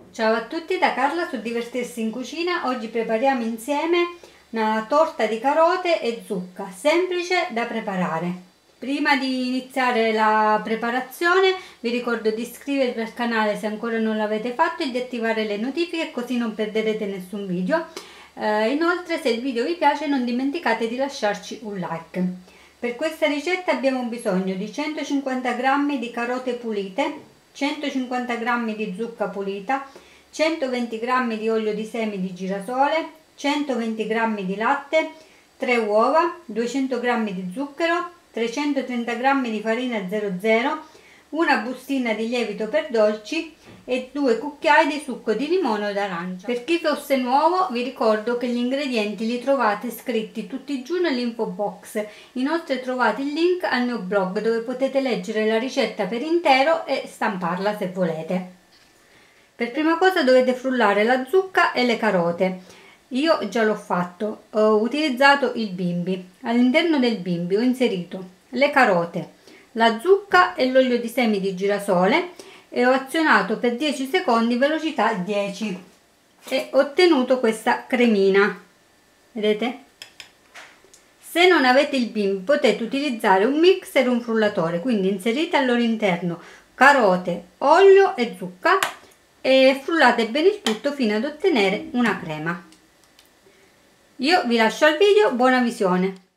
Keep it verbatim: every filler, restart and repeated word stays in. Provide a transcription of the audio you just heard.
Ciao a tutti da Carla su Divertirsi in Cucina. Oggi prepariamo insieme una torta di carote e zucca, semplice da preparare. Prima di iniziare la preparazione vi ricordo di iscrivervi al canale se ancora non l'avete fatto e di attivare le notifiche, così non perderete nessun video. Eh, inoltre, se il video vi piace non dimenticate di lasciarci un like. Per questa ricetta abbiamo bisogno di centocinquanta grammi di carote pulite, centocinquanta grammi di zucca pulita, centoventi grammi di olio di semi di girasole, centoventi grammi di latte, tre uova, duecento grammi di zucchero, trecentotrenta grammi di farina zero zero, una bustina di lievito per dolci e due cucchiai di succo di limone o d'arancia. Per chi fosse nuovo vi ricordo che gli ingredienti li trovate scritti tutti giù nell'info box. Inoltre trovate il link al mio blog dove potete leggere la ricetta per intero e stamparla se volete. Per prima cosa dovete frullare la zucca e le carote. Io già l'ho fatto, ho utilizzato il bimbi. All'interno del bimbi ho inserito le carote, la zucca e l'olio di semi di girasole e ho azionato per dieci secondi velocità dieci e ho ottenuto questa cremina, vedete? Se non avete il bimbi potete utilizzare un mixer o un frullatore, quindi inserite al loro interno carote, olio e zucca e frullate bene il tutto fino ad ottenere una crema. Io vi lascio al video, buona visione.